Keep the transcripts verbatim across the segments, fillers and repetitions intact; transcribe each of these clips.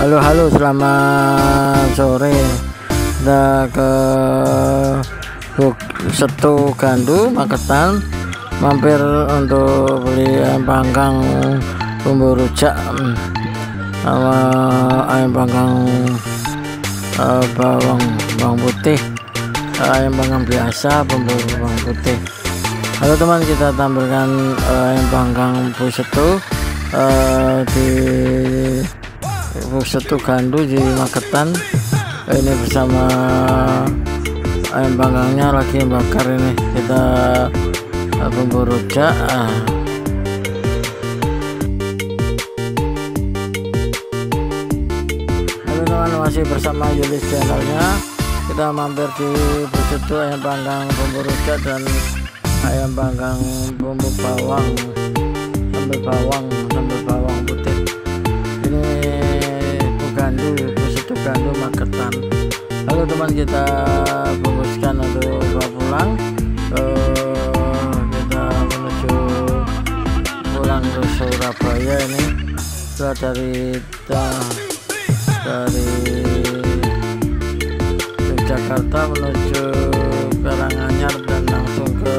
Halo halo selamat sore. Kita ke Setu Gandu Magetan, mampir untuk beli ayam panggang bumbu rujak sama ayam panggang uh, bawang bawang putih, uh, ayam panggang biasa bumbu bawang putih. Halo teman, kita tampilkan uh, ayam panggang Bu Setu uh, di Bu Setu Gandu di Magetan. Ini bersama ayam panggangnya lagi bakar. Ini kita uh, bumbu rujak. uh. Halo teman, masih bersama Yulis channelnya. Kita mampir di Bu Setu ayam panggang bumbu rujak dan ayam panggang bumbu bawang sambal bawang sambal bawang putih. Ini Bu Gandu, Bu Setu Gandu Magetan. Halo teman, kita bungkuskan untuk bawa pulang. uh, kita menuju pulang ke Surabaya. Ini setelah dari dari Jakarta menuju Karanganyar dan langsung ke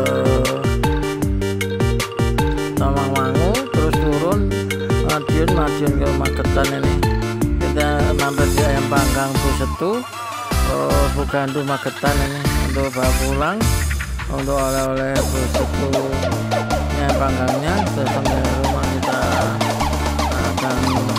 Tawangmangu, terus turun Madiun Madiun ke Magetan. Ini kita mampir di ayam panggang Bu Setu uh, Bu Gandu Magetan. Ini untuk bawa pulang, untuk oleh-oleh Bu Setu ayam panggangnya. Sampai rumah kita akan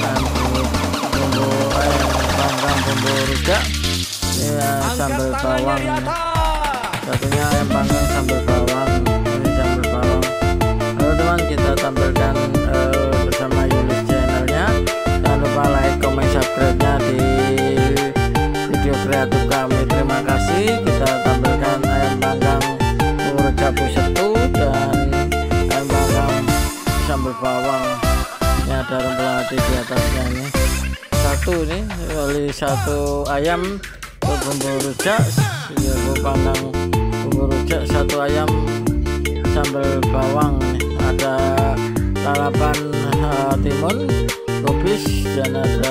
bumbu ayam panggang bumbu rujak. Ya, sambal bawang ini. Satunya ayam panggang sambal bawang, ini sambal bawang. Halo teman, kita tampilkan uh, bersama Yulis channelnya. Jangan lupa like, comment, subscribe nya di video kreatif kami. Terima kasih. Kita tampilkan ayam panggang bumbu rujak Bu Setu dan ayam panggang sambal bawang. Ini ada rempah di atasnya. Ini satu, ini oli satu ayam bumbu rujak, bumbu panggang bumbu rujak, satu ayam sambal bawang. Ada lalapan uh, timun, kubis, dan ada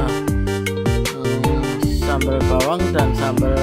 um, sambal bawang dan sambal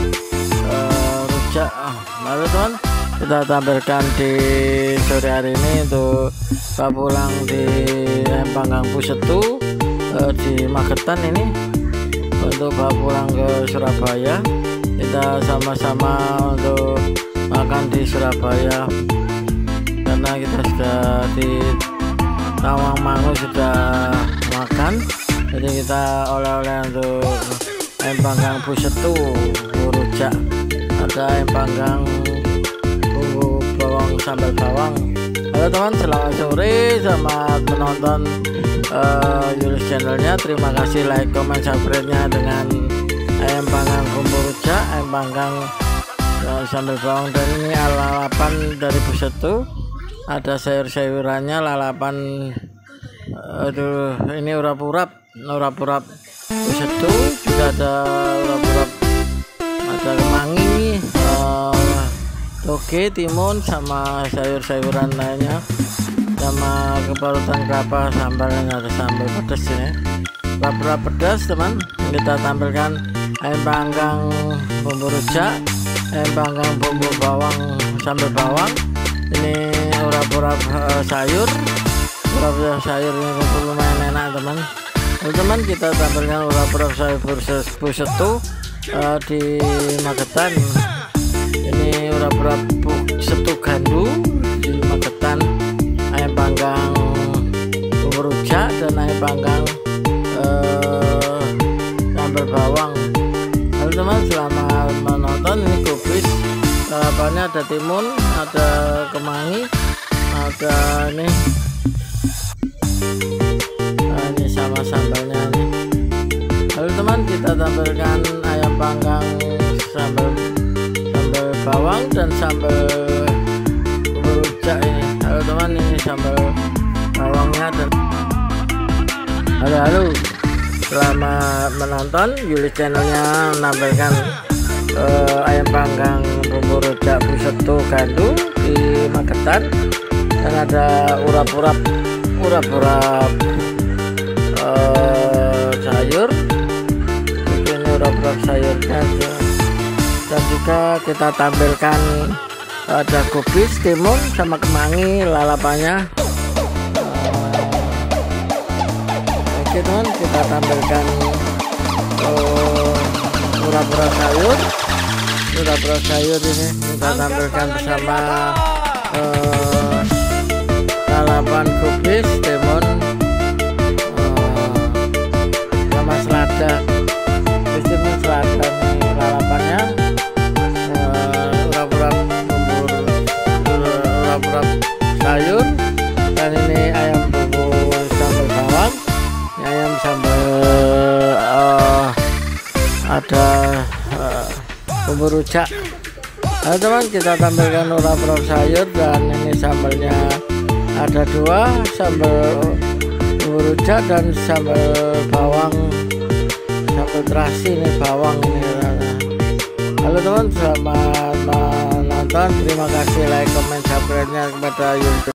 uh, rujak. Lalu teman, kita tampilkan di sore hari ini untuk bawa pulang di ayam panggang Bu Setu uh, di Magetan. Ini untuk bawa pulang ke Surabaya. Kita sama-sama untuk makan di Surabaya karena kita sudah di Tawangmangu sudah makan. Jadi kita oleh-oleh untuk ayam panggang Bu Setu bumbu rujak. Ada ayam panggang bumbu bawang sambal bawang. Halo teman, selamat sore, selamat menonton uh, Yulis channelnya. Terima kasih, like, comment, subscribe nya dengan ayam panggang bumbu rujak, ayam panggang uh, sambal bawang. Dan ini lalapan dari Bu Setu. Ada sayur-sayurannya, lalapan uh, aduh, ini urap-urap urap-urap Bu Setu. Juga ada urap-urap, ada kemangi, uh, toge, timun, sama sayur-sayuran lainnya, sama keparutan kelapa, sambalnya ada sambal pedas. Ini urap-urap pedas teman. Kita tampilkan ayam panggang bumbu rujak, ayam panggang bumbu bawang sambal bawang. Ini urap-urap uh, sayur, urap-urap sayur ini lumayan enak teman. Teman-teman, kita tampilkan urap-urap sayur Bu Setu uh, di Magetan. Ini urap-urap Bu Setu Gandu di Magetan, ayam panggang bumbu rujak dan ayam panggang uh, sambal bawang. Halo teman, selamat menonton. Ini kubis, lalapannya ada timun, ada kemangi, ada ini nah, ini sama sambalnya nih. Halo teman, kita tampilkan ayam panggang sambal sambal bawang dan sambal bumbu rujak ini. Halo teman, ini sambal bawangnya. Dan halo halo, selamat menonton. Yulis channelnya menampilkan uh, ayam panggang bumbu rujak Bu Setu Gandu di Magetan. Dan ada urap-urap urap-urap uh, sayur, ini urap-urap sayurnya, dan juga kita tampilkan ada kubis, timun, sama kemangi lalapannya. Oke teman, kita tampilkan uh, urap-urap sayur, urap-urap sayur ini kita tampilkan bersama uh, lalapan, kubis, timun, uh, sama selada. Timun, selada nih lalapannya, uh, urap-urap bumbu, urap-urap sayur, dan ini ayam bumbu sambal bawang, ini ayam sambal uh, ada uh, bumbu rujak. Nah teman, kita tampilkan urap-urap sayur, dan ini sambalnya ada dua, sambal bumbu rujak dan sambal bawang, sambal terasi ini bawang ini. Halo teman, selamat menonton, terima kasih like, comment, subscribe nya kepada YouTube.